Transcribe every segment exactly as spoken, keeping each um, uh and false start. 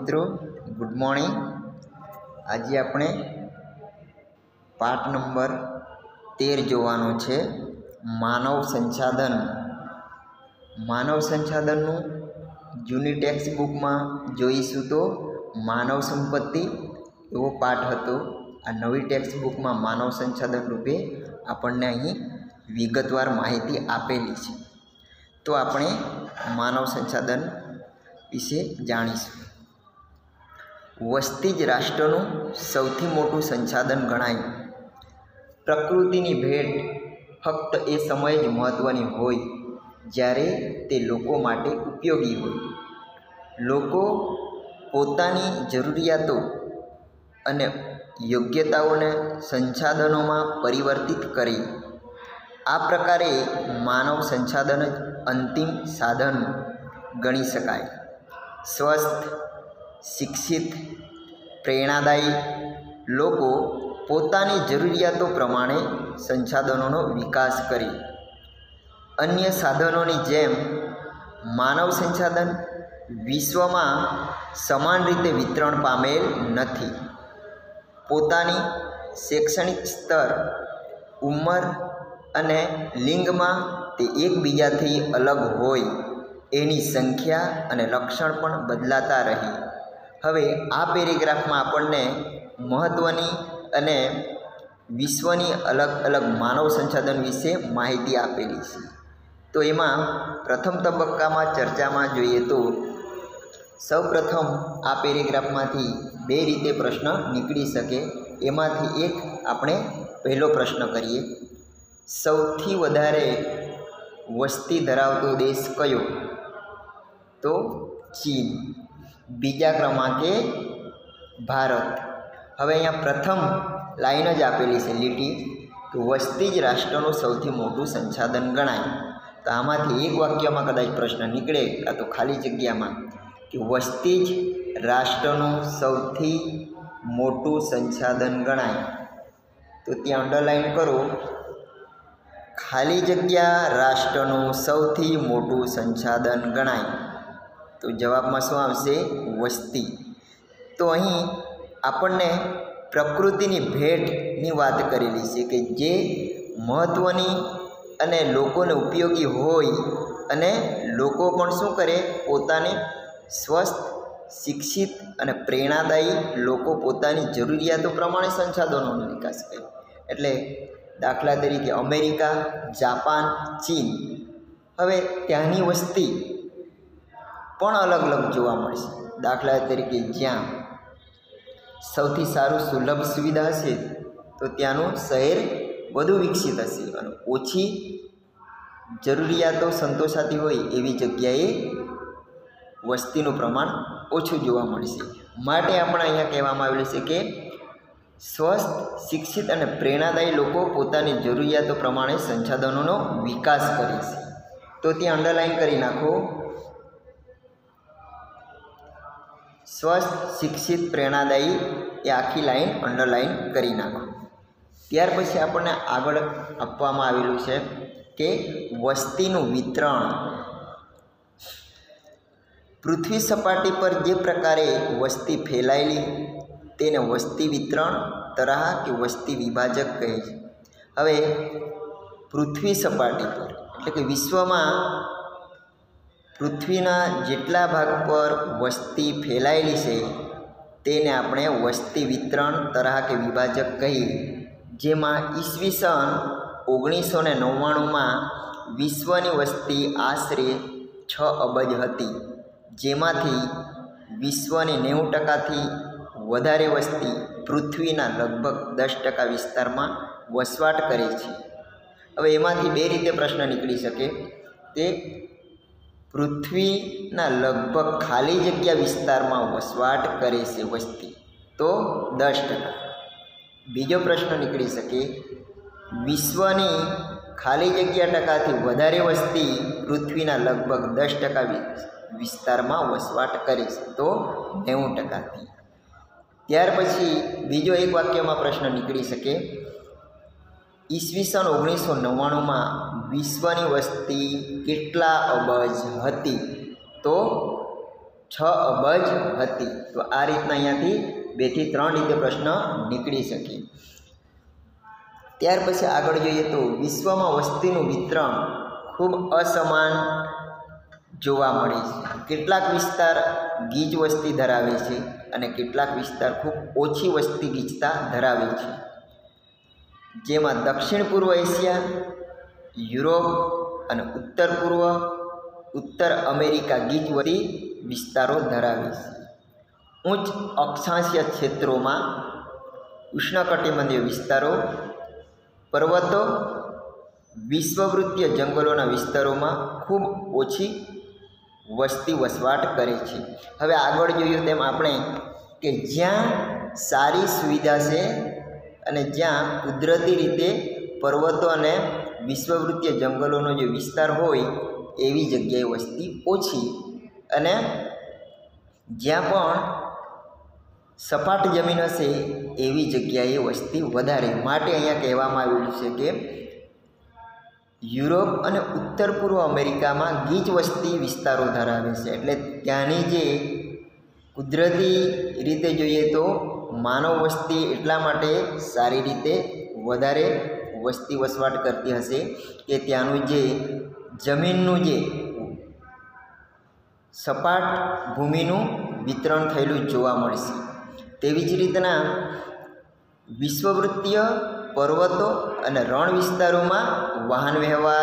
मित्रों good morning. आज आपणे पाठ नंबर तेर जोवानो छे मानव संसाधन। मानव संसाधन जूनी टेक्स्ट बुक में जोईशुं तो मानव संपत्ति एवो पाठ हतो। आ नवी टेक्स्ट बुक में मानव संसाधन रूपे आपणने अहीं विगतवार माहिती आपेली छे। तो आपणे मानव संसाधन विषे जाणीशुं। वस्ती ज राष्ट्रनुं सौथी मोटुं संसाधन गणाय। प्रकृतिनी भेट फक्त ए समय ज महत्वनी होय ज्यारे ते लोको माटे उपयोगी होय। लोको पोतानी जरूरियातो अने योग्यताओने संसाधनोमां परिवर्तित करे। आ प्रकारे मानव संसाधन ज अंतिम साधन गणी शकाय। स्वस्थ, शिक्षित, प्रेरणादायी लोको पोतानी जरूरियातो प्रमाणे संसाधनोनो विकास करे। अन्य साधनोनी जेम मानव संसाधन विश्वमां समान रीते वितरण पामेल नथी। पोतानी शैक्षणिक स्तर, उमर अने लिंगमां ते एकबीजाथी अलग होय एनी संख्या अने लक्षण पण बदलाता रही। हवे आ पेरेग्राफ में आपणने महत्वनी अने विश्वनी अलग अलग मानव संसाधन विषे माहिती आपेली छे। तो एमां प्रथम तबक्का में चर्चा में जोईए तो सौ प्रथम आ पेरेग्राफ मांथी बे रीते प्रश्न निकળી शके। एमांथी एक आपणे पहलो प्रश्न करीए। सौथी वधारे वस्ती धरावतो देश कयो? तो चीन। बीजा क्रमांके भारत। हवे अहींया प्रथम लाइन ज आपेली छे लीटी तो वस्ती ज राष्ट्रनुं सौथी मोटुं संसाधन गणाय। तो आमांथी एक वाक्यमां कदाच प्रश्न निकळे कां तो खाली जग्यामां कि वस्ती ज राष्ट्रनुं सौथी मोटुं संसाधन गणाय। तो त्यां अंडरलाइन करो, खाली जग्या राष्ट्रनुं सौथी मोटुं संसाधन गणाय। तो जवाब में शुं आवशे? वस्ती। तो अहीं आपणने प्रकृतिनी भेटनी वात करेली छे कि जे महत्वनी अने लोकोने उपयोगी होय अने लोको पण शुं करे पोताने स्वस्थ, शिक्षित अने प्रेरणादायी लोको पोतानी जरूरियातो प्रमाणे संसाधनोनो विकास करे। एटले दाखला तरीके अमेरिका, जापान, चीन, हवे त्यांनी वस्ती पण अलग अलग जोवा मळशे। दाखला तरीके ज्यां सौथी सारू सुलभ सुविधा हशे तो त्यानुं शहेर वधु विकसित हशे अने ओछी जरूरियातो संतोषाती होय एवी जग्याए वस्तीनुं प्रमाण ओछुं जोवा मळशे। माटे आपणे अहींया कहेवामां आवेलुं छे के स्वस्थ, शिक्षित अने प्रेरणादायी लोको पोतानी जरूरियातो प्रमाणे संसाधनोनो विकास करे छे। तो त्यां अंडरलाइन करी नाखो, स्वस्थ, शिक्षित, प्रेरणादायी ए आखी लाइन अंडरलाइन करी नाखो। त्यार पछी आपणे आगळ आपवामां आवेलुं छे के वस्तीनुं वितरण। पृथ्वी सपाटी पर जे प्रकारे वस्ती फैलायेली तेने वस्ती वितरण तराह के वस्ती विभाजक कहे छे। हवे पृथ्वी सपाटी पर एटले के विश्वमां पृथ्वीना जेटला भाग पर वस्ती फैलायेली छे तेने आपणे वस्ती वितरण तराह के विभाजक कहीए। जेमां ईस्वीसन ओगनीस सौ नव्वाणु में विश्वनी वस्ती आश्रे छ अबज हती, जेमांथी विश्वनी नेवु टकाथी वधारे वस्ती पृथ्वीना लगभग दस टका विस्तार में वसवाट करे छे। हवे एमांथी बे रीते प्रश्न निकળી शके ते पृथ्वीना लगभग खाली जग्या विस्तार में वसवाट करे छे वस्ती तो दस टका। बीजो प्रश्न निकળી शके विश्वनी खाली जग्या टकाथी वधारे वस्ती पृथ्वीना लगभग दस टका विस्तार में वसवाट करे छे तो नेवु टकाथी। त्यार पछी बीजो एक वाक्य में प्रश्न निकળી शके ईस्वीसन ओगनीस सौ नव्वाणु में विश्वनी वस्ती केटला अबज हती? तो છ અબજ હતી. તો આ રીતના અહીંયાથી બેથી ત્રણ રીતે પ્રશ્ન નીકળી શકે. ત્યાર પછી આગળ જોઈએ તો વિશ્વમાં વસ્તીનું વિતરણ ખૂબ અસમાન જોવા મળે છે. કેટલાક વિસ્તાર ગીચ વસ્તી ધરાવે છે અને કેટલાક વિસ્તાર ખૂબ ઓછી વસ્તી ગીચતા ધરાવે છે. જેમાં દક્ષિણ પૂર્વ એશિયા, યુરોપ અને ઉત્તર પૂર્વ ઉત્તર અમેરિકા ગીચ વસ્તી વિસ્તારો ધરાવે છે. ઉચ્ચ અક્ષાંશીય ક્ષેત્રોમાં ઉષ્ણકટિબંધીય વિસ્તારો, પર્વતો, વિશ્વવૃત્તીય જંગલોના વિસ્તારોમાં ખૂબ ઓછી વસ્તી વસવાટ કરે છે. હવે આગળ જોયું તેમ આપણે કે જ્યાં સારી સુવિધા છે અને જ્યાં કુદરતી રીતે પર્વતો અને વિશ્વવૃત્તીય જંગલોનો જે વિસ્તાર હોય એવી જગ્યાએ વસ્તી ઓછી, અને જ્યાં પણ સપાટ જમીન હશે એવી જગ્યાએ વસ્તી વધારે. માટે અહીંયા કહેવામાં આવેલું છે કે યુરોપ અને ઉત્તર પૂર્વ અમેરિકામાં ગીચ વસ્તી વિસ્તારો ધરાવે છે. એટલે ત્યાંની જે કુદરતી રીતે જોઈએ તો માનવ વસ્તી એટલા માટે સારી રીતે વધારે વસ્તી વસવાટ કરતી હશે કે ત્યાંનું જે જમીનનું જે સપાટ ભૂમિનું વિતરણ થયેલું જોવા મળશે. તેવી જ રીતના વિશ્વવૃત્તીય પર્વતો અને રણ વિસ્તારોમાં વાહન વ્યવહાર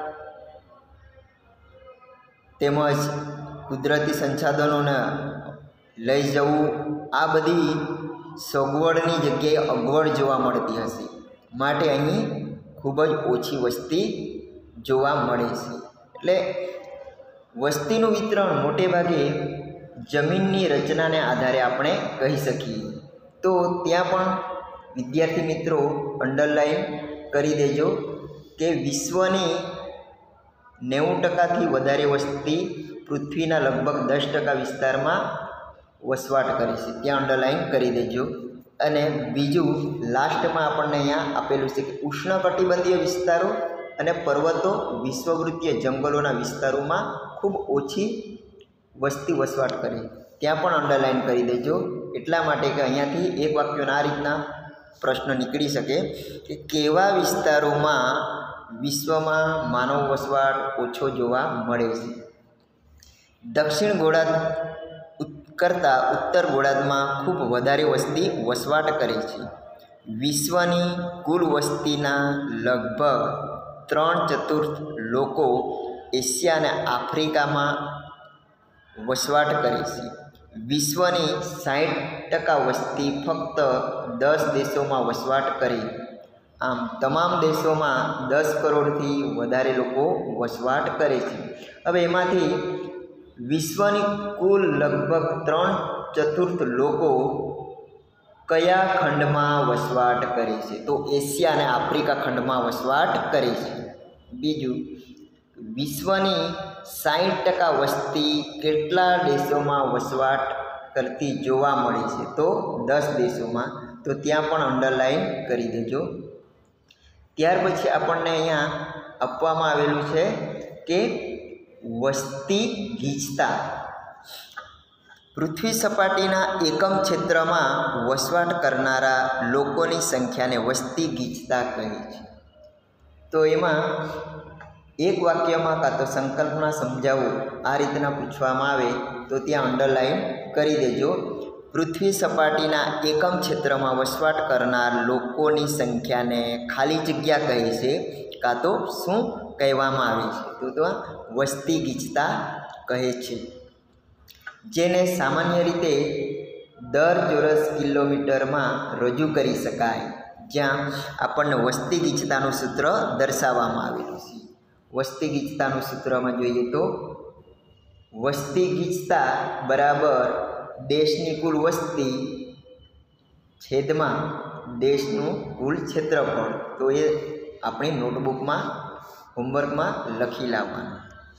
તેમજ કુદરતી સંસાધનોને લઈ જવું, આ બધી સગવડની જગ્યાએ અગવડ જોવા મળતી હશે. માટે અહીં ખૂબ જ ઓછી વસ્તી જોવા મળે છે. એટલે વસ્તીનું વિતરણ મોટે ભાગે જમીનની રચનાને આધારે આપણે કહી શકીએ. તો ત્યાં પણ વિદ્યાર્થી મિત્રો અંડરલાઈન કરી દેજો કે વિશ્વની નેવું ટકાથી વધારે વસ્તી પૃથ્વીના લગભગ દસ ટકા વિસ્તારમાં વસવાટ કરે છે. ત્યાં અંડરલાઈન કરી દેજો. અને બીજું લાસ્ટમાં આપણને અહીંયા આપેલું છે કે ઉષ્ણકટિબંધીય વિસ્તારો અને પર્વતો વિશ્વવૃત્તીય જંગલોના વિસ્તારોમાં ખૂબ ઓછી વસ્તી વસવાટ કરે, ત્યાં પણ અંડરલાઈન કરી દેજો. એટલા માટે કે અહીંયાથી એક વાક્યોના આ રીતના પ્રશ્ન નીકળી શકે કે કેવા વિસ્તારોમાં વિશ્વમાં માનવ વસવાટ ઓછો જોવા મળે છે. દક્ષિણ ગોળાર્ધ કરતાં ઉત્તર ગોળાર્ધમાં ખૂબ વધારે વસ્તી વસવાટ કરે છે. વિશ્વની કુલ વસ્તીના લગભગ ત્રણ ચતુર્થ લોકો એશિયા અને આફ્રિકામાં વસવાટ કરે છે. વિશ્વની સાઠ ટકા વસ્તી ફક્ત દસ દેશોમાં વસવાટ કરે. આમ તમામ દેશોમાં દસ કરોડથી વધારે લોકો વસવાટ કરે છે. હવે એમાંથી વિશ્વની કુલ લગભગ ત્રણ ચતુર્થ લોકો કયા ખંડમાં વસવાટ કરે છે? તો એશિયા અને આફ્રિકા ખંડમાં વસવાટ કરે છે. બીજું, વિશ્વની સાઠ ટકા વસ્તી કેટલા દેશોમાં વસવાટ કરતી જોવા મળે છે? તો દસ દેશોમાં. તો ત્યાં પણ અંડરલાઈન કરી દેજો. ત્યાર પછી આપણને અહીંયા આપવામાં આવેલું છે કે વસ્તી ગીચતા પૃથ્વી સપાટીના એકમ ક્ષેત્રમાં વસવાટ કરનારા લોકોની સંખ્યાને વસ્તી ગીચતા કહે છે. તો એમાં એક વાક્યમાં કાં તો સંકલ્પના સમજાવો આ રીતના પૂછવામાં આવે તો ત્યાં અંડરલાઈન કરી દેજો. પૃથ્વી સપાટીના એકમ ક્ષેત્રમાં વસવાટ કરનાર લોકોની સંખ્યાને ખાલી જગ્યા કહે છે કાં તો શું કહેવામાં આવે છે? તો તો વસ્તી ગીચતા કહે છે, જેને સામાન્ય રીતે દર ચોરસ કિલોમીટરમાં રજૂ કરી શકાય. જ્યાં આપણને વસ્તી ગીચતાનું સૂત્ર દર્શાવવામાં આવેલું છે. વસ્તી ગીચતાનું સૂત્રમાં જોઈએ તો વસ્તી ગીચતા બરાબર દેશની કુલ વસ્તી છેદમાં દેશનું કુલ ક્ષેત્રફળ. તો એ આપણી નોટબુકમાં હોમવર્કમાં લખી લાવવાનું.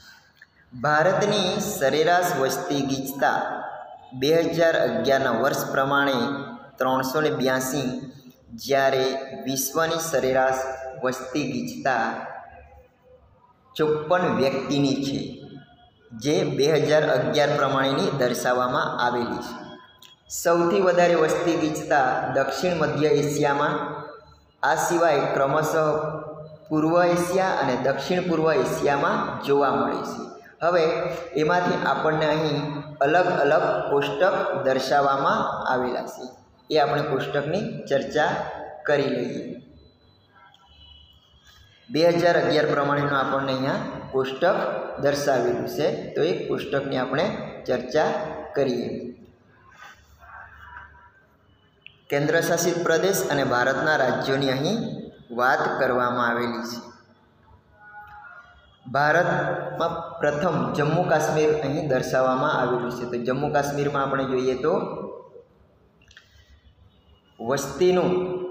ભારતની સરેરાશ વસ્તી ગીચતા બે હજાર અગિયારના વર્ષ પ્રમાણે ત્રણસો ને બ્યાસી, જ્યારે વિશ્વની સરેરાશ વસ્તી ગીચતા ચોપન વ્યક્તિની છે. જે બે હજાર અગિયાર પ્રમાણેની દર્શાવવામાં આવેલી છે. સૌથી વધારે વસ્તી ગીચતા દક્ષિણ મધ્ય એશિયામાં, આ સિવાય ક્રમશઃ પૂર્વ એશિયા અને દક્ષિણ પૂર્વ એશિયામાં જોવા મળે છે. હવે એમાંથી આપણને અહીં અલગ અલગ કોષ્ટક દર્શાવવામાં આવેલા છે, એ આપણે કોષ્ટકની ચર્ચા કરી લઈએ. બે હજાર અગિયાર પ્રમાણેનું આપણને અહીંયા કોષ્ટક દર્શાવેલું છે, તો એ કોષ્ટકની આપણે ચર્ચા કરીએ. કેન્દ્ર શાસિત પ્રદેશ અને ભારતના રાજ્યોની અહીં વાત કરવામાં આવેલી છે. ભારતમાં પ્રથમ જમ્મુ કાશ્મીર અહીં દર્શાવવામાં આવેલું છે. તો જમ્મુ કાશ્મીરમાં આપણે જોઈએ તો વસ્તીનું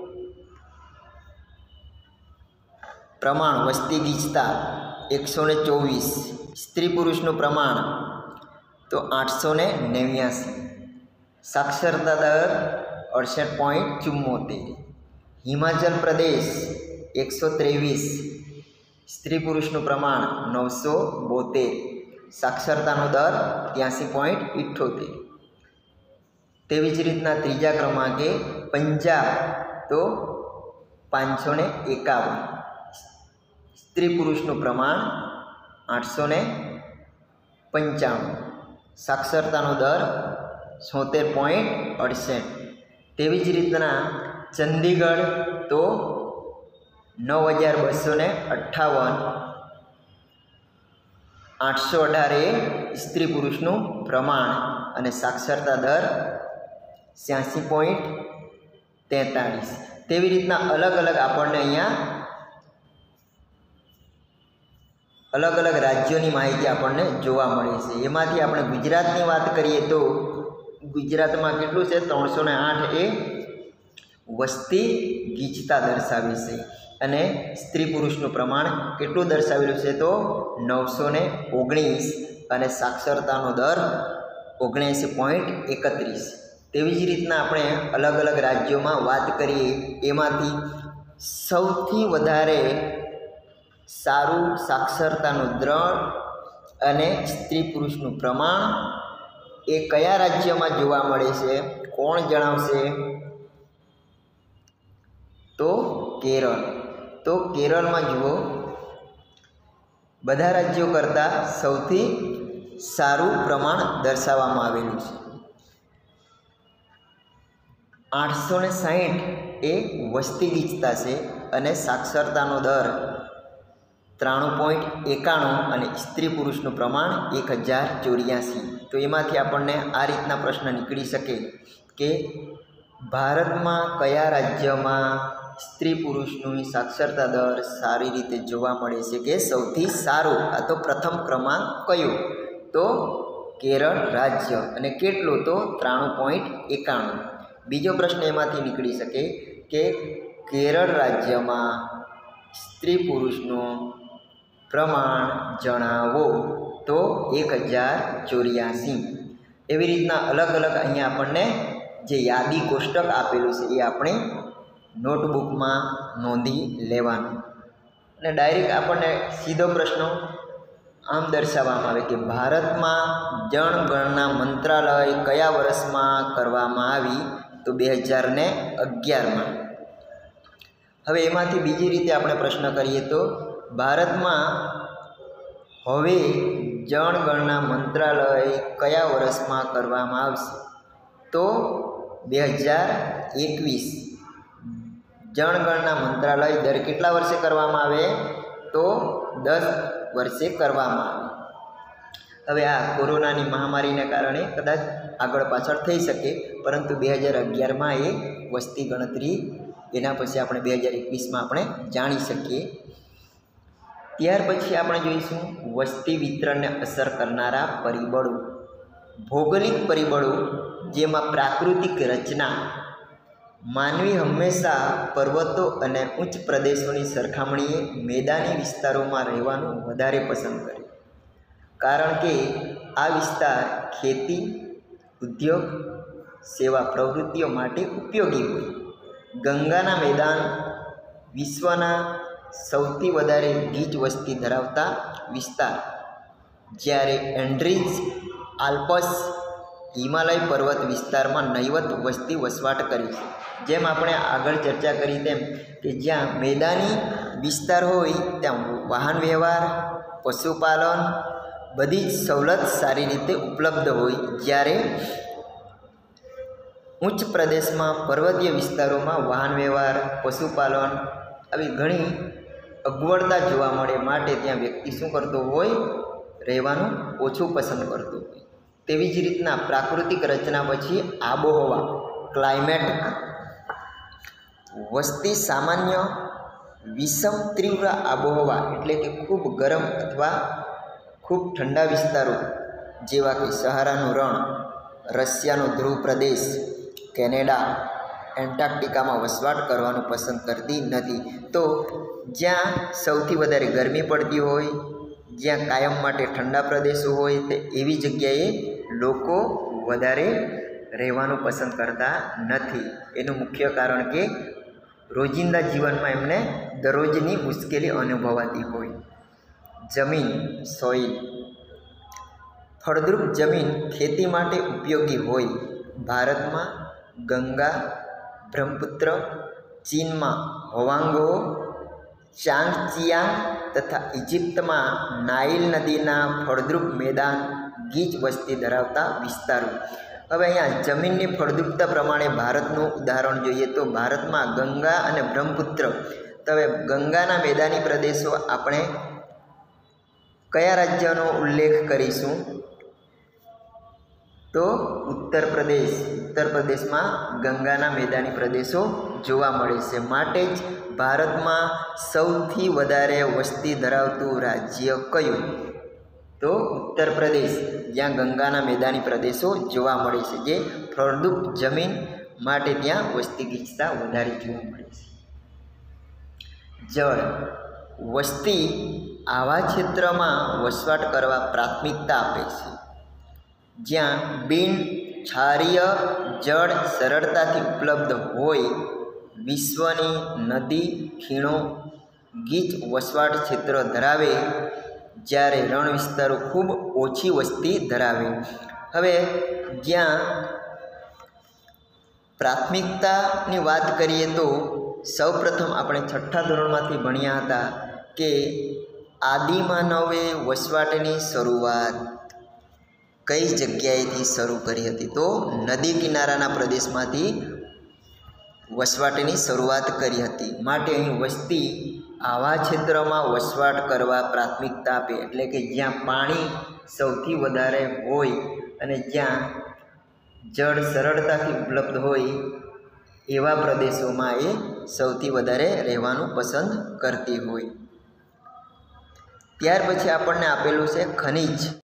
પ્રમાણ, વસ્તી ગીચતા એકસો ને ચોવીસ, સ્ત્રી પુરુષનું પ્રમાણ તો આઠસો ને નેવ્યાસી, સાક્ષરતા દર અડસઠ પોઈન્ટ ચુમ્મોતેર. હિમાચલ પ્રદેશ એકસો ત્રેવીસ, સ્ત્રી પુરુષનું પ્રમાણ નવસો બોતેર, સાક્ષરતાનો દર ત્યાંસી પોઈન્ટ ઇઠ્ઠોતેર. તેવી જ રીતના ત્રીજા ક્રમાંકે પંજાબ તો પાંચસો ને એકાવન, સ્ત્રી પુરુષનું પ્રમાણ આઠસો ને પંચાણું, સાક્ષરતાનો દર છોતેર પોઈન્ટ અડસઠ. તેવી જ રીતના ચંદીગઢ તો નવ હજાર બસો ને અઠ્ઠાવન, આઠસો અઢાર એ સ્ત્રી પુરુષનું પ્રમાણ અને સાક્ષરતા દર છ્યાસી પોઈન્ટ તેતાળીસ. તેવી રીતના અલગ અલગ આપણને અહીંયા અલગ અલગ રાજ્યોની માહિતી આપણને જોવા મળે છે. એમાંથી આપણે ગુજરાતની વાત કરીએ તો ગુજરાતમાં કેટલું છે? ત્રણસો ને આઠ એ વસ્તી ગીચતા દર્શાવે છે અને સ્ત્રી પુરુષનું પ્રમાણ કેટલું દર્શાવેલું છે? તો નવસો ને ઓગણીસ અને સાક્ષરતાનો દર ઓગણએંસી પોઈન્ટ એકત્રીસ. તેવી જ રીતના આપણે અલગ અલગ રાજ્યોમાં વાત કરીએ, એમાંથી સૌથી વધારે સારું સાક્ષરતાનું દર અને સ્ત્રી પુરુષનું પ્રમાણ એ કયા રાજ્યમાં જોવા મળે છે? કોણ જણાવશે? તો કેરળ. તો કેરળમાં જુઓ, બધા રાજ્યો કરતાં સૌથી સારું પ્રમાણ દર્શાવવામાં આવેલું છે. આઠસો ને સાહીઠ એ વસ્તી ગીચતા છે અને સાક્ષરતાનો દર ત્રાણું પોઈન્ટ એકાણું અને સ્ત્રી પુરુષનું પ્રમાણ એક હજાર ચોર્યાસી. તો એમાંથી આપણને આ રીતના પ્રશ્ન નીકળી શકે કે ભારતમાં કયા રાજ્યમાં સ્ત્રી પુરુષનું સાક્ષરતા દર સારી રીતે જોવા મળે છે કે સૌથી સારું? આ તો પ્રથમ ક્રમાંક કયો? તો કેરળ રાજ્ય. અને કેટલું? તો ત્રાણું પોઈન્ટ એકાણું. બીજો પ્રશ્ન એમાંથી નીકળી શકે કે કેરળ રાજ્યમાં સ્ત્રી પુરુષનું પ્રમાણ જણાવો. તો એક હજાર ચોર્યાસી. એવી રીતના અલગ અલગ અહીંયા આપણને જે યાદી કોષ્ટક આપેલું છે એ આપણે નોટબુકમાં નોંધી લેવાનું. અને ડાયરેક્ટ આપણને સીધો પ્રશ્ન આમ દર્શાવવામાં આવે કે ભારતમાં જનગણના મંત્રાલય કયા વર્ષમાં કરવામાં આવી? તો બે હજાર ને અગિયારમાં. હવે એમાંથી બીજી રીતે આપણે પ્રશ્ન કરીએ તો ભારતમાં હવે જનગણના મંત્રાલય કયા વર્ષમાં કરવામાં આવશે? તો બે હજાર એકવીસ. જનગણના મંત્રાલય દર કેટલા વર્ષે કરવામાં આવે? તો દસ વર્ષે કરવામાં આવે. હવે આ કોરોનાની મહામારીને કારણે કદાચ આગળ પાછળ થઈ શકે, પરંતુ બે હજાર અગિયારમાં એ વસ્તી ગણતરી એના પછી આપણે બે હજાર એકવીસમાં આપણે જાણી શકીએ. ત્યાર પછી આપણે જોઈશું વસ્તી વિતરણને અસર કરનારા પરિબળો. ભૌગોલિક પરિબળો જેમાં પ્રાકૃતિક રચના. માનવી હંમેશા પર્વતો અને ઉચ્ચ પ્રદેશોની સરખામણીએ મેદાની વિસ્તારોમાં રહેવાનું વધારે પસંદ કરે, કારણ કે આ વિસ્તાર ખેતી, ઉદ્યોગ, સેવા પ્રવૃત્તિઓ માટે ઉપયોગી હોય. ગંગાના મેદાન વિશ્વના સૌથી વધારે ગીચ વસ્તી ધરાવતા વિસ્તાર. જ્યારે એન્ડ્રીઝ આલ્પ્સ હિમાલય પર્વત વિસ્તારમાં નહીવત વસ્તી વસવાટ કરી છે. જેમ આપણે આગળ ચર્ચા કરી તેમ કે જ્યાં મેદાની વિસ્તાર હોય ત્યાં વાહન વ્યવહાર, પશુપાલન બધી જ સવલત સારી રીતે ઉપલબ્ધ હોય, જ્યારે ઉચ્ચ પ્રદેશમાં પર્વતીય વિસ્તારોમાં વાહન વ્યવહાર, પશુપાલન આવી ઘણી અગવડતા જોવા મળે. માટે ત્યાં વ્યક્તિ શું કરતો હોય? રહેવાનું ઓછું પસંદ કરતો હોય. તેવી જ રીતના પ્રાકૃતિક રચના પછી આબોહવા ક્લાઇમેટ. વસ્તી સામાન્ય વિષમ તીવ્ર આબોહવા એટલે કે ખૂબ ગરમ અથવા ખૂબ ઠંડા વિસ્તારો જેવા કે સહારાનું રણ, રશિયાનો ધ્રુવ પ્રદેશ, કેનેડા, એન્ટાર્કટિકામાં વસવાટ કરવાનું પસંદ કરતી નથી. તો જ્યાં સૌથી વધારે ગરમી પડતી હોય, જ્યાં કાયમ માટે ઠંડા પ્રદેશો હોય, તે એવી જગ્યાએ લોકો વધારે રહેવાનું પસંદ કરતા નથી. એનું મુખ્ય કારણ કે રોજિંદા જીવનમાં એમને દરરોજની મુશ્કેલી અનુભવાતી હોય. જમીન સોઇલ. ફળદ્રુપ જમીન ખેતી માટે ઉપયોગી હોય. ભારતમાં ગંગા, બ્રહ્મપુત્ર, ચીનમાં હોવાંગો, ચાંગચિયાંગ તથા ઇજિપ્તમાં નાઇલ નદીના ફળદ્રુપ મેદાન ગીચ વસ્તી ધરાવતા વિસ્તારો. હવે અહીંયા જમીનની ફળદ્રુપતા પ્રમાણે ભારતનું ઉદાહરણ જોઈએ તો ભારતમાં ગંગા અને બ્રહ્મપુત્ર. તો હવે ગંગાના મેદાની પ્રદેશો આપણે કયા રાજ્યનો ઉલ્લેખ કરીશું? તો ઉત્તર પ્રદેશ. ઉત્તર પ્રદેશમાં ગંગાના મેદાની પ્રદેશો જોવા મળે છે. માટે જ ભારતમાં સૌથી વધારે વસ્તી ધરાવતું રાજ્ય કયું? તો ઉત્તર પ્રદેશ, જ્યાં ગંગાના મેદાની પ્રદેશો જોવા મળે છે, જે ફળદ્રુપ જમીન માટે ત્યાં વસ્તી ગીચતા વધારે જોવા મળે છે. જળ. વસ્તી આવા ક્ષેત્રમાં વસવાટ કરવા પ્રાથમિકતા આપે છે જ્યાં બિન ક્ષારીય જળ સરળતાથી ઉપલબ્ધ હોય. વિશ્વની નદી ખીણો ગીચ વસવાટ ક્ષેત્ર ધરાવે, જ્યારે રણ વિસ્તારો ખૂબ ઓછી વસ્તી ધરાવે. હવે જ્યાં પ્રાથમિકતાની વાત કરીએ તો સૌપ્રથમ આપણે છઠ્ઠા ધોરણમાંથી ભણ્યા હતા કે આદિમાનવે વસવાટની શરૂઆત કઈ જગ્યાએથી શરૂ કરી હતી? તો નદી કિનારાના પ્રદેશમાંથી વસવાટની શરૂઆત કરી હતી. માટે અહીં વસ્તી આવા ક્ષેત્રમાં વસવાટ કરવા પ્રાથમિકતા આપે, એટલે કે જ્યાં પાણી સૌથી વધારે હોય અને જ્યાં જળ સરળતાથી ઉપલબ્ધ હોય એવા પ્રદેશોમાં એ સૌથી વધારે રહેવાનું પસંદ કરતી હોય. ત્યાર પછી આપણને આપેલું છે ખનિજ.